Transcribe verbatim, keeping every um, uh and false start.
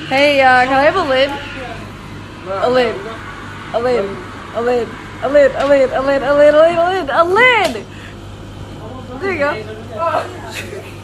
Hey, uh, can I have a lid? A lid. A lid. A lid. A lid. A lid. A lid. A lid. A lid. A lid. A lid. There you go.